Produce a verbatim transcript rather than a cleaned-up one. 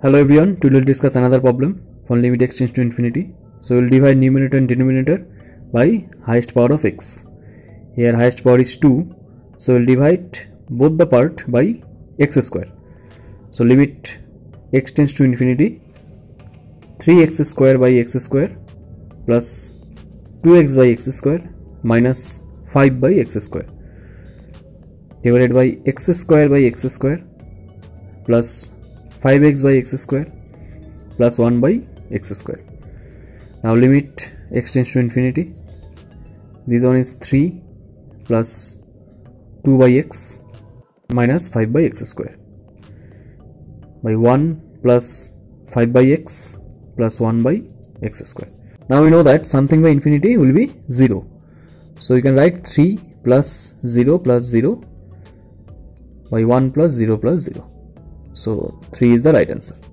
Hello everyone, today we'll discuss another problem for limit x tends to infinity. So we'll divide numerator and denominator by highest power of x. Here highest power is two, so we'll divide both the part by x square. So limit x tends to infinity, three x square by x square plus two x by x square minus five by x square divided by x square by x square plus five x by x square plus one by x square. Now limit x tends to infinity. This one is three plus two by x minus five by x square by one plus five by x plus one by x square. Now we know that something by infinity will be zero. So you can write three plus zero plus zero by one plus zero plus zero. So three is the right answer.